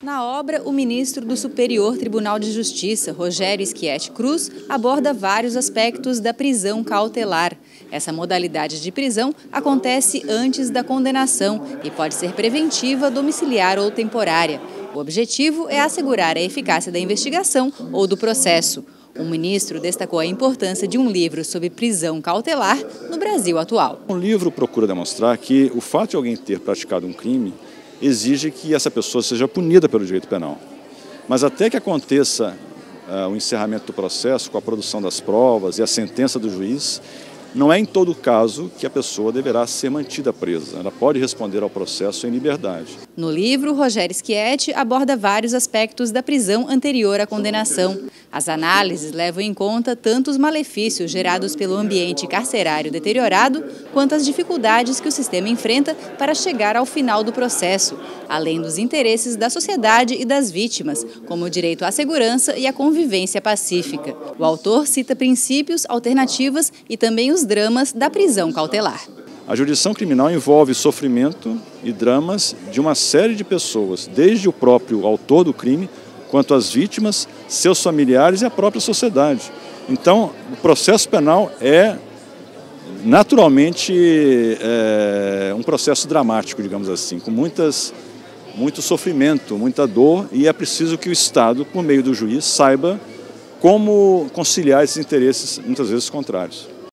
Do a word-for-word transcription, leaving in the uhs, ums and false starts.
Na obra, o ministro do Superior Tribunal de Justiça, Rogério Schietti Cruz, aborda vários aspectos da prisão cautelar. Essa modalidade de prisão acontece antes da condenação e pode ser preventiva, domiciliar ou temporária. O objetivo é assegurar a eficácia da investigação ou do processo. O ministro destacou a importância de um livro sobre prisão cautelar no Brasil atual. O livro procura demonstrar que o fato de alguém ter praticado um crime exige que essa pessoa seja punida pelo direito penal. Mas até que aconteça uh, o encerramento do processo, com a produção das provas e a sentença do juiz, não é em todo caso que a pessoa deverá ser mantida presa. Ela pode responder ao processo em liberdade. No livro, Rogério Schietti aborda vários aspectos da prisão anterior à condenação. As análises levam em conta tanto os malefícios gerados pelo ambiente carcerário deteriorado, quanto as dificuldades que o sistema enfrenta para chegar ao final do processo, além dos interesses da sociedade e das vítimas, como o direito à segurança e à convivência pacífica. O autor cita princípios, alternativas e também os dramas da prisão cautelar. A jurisdição criminal envolve sofrimento e dramas de uma série de pessoas, desde o próprio autor do crime, quanto as vítimas, seus familiares e a própria sociedade. Então, o processo penal é, naturalmente, é, um processo dramático, digamos assim, com muitas, muito sofrimento, muita dor, e é preciso que o Estado, por meio do juiz, saiba como conciliar esses interesses, muitas vezes contrários.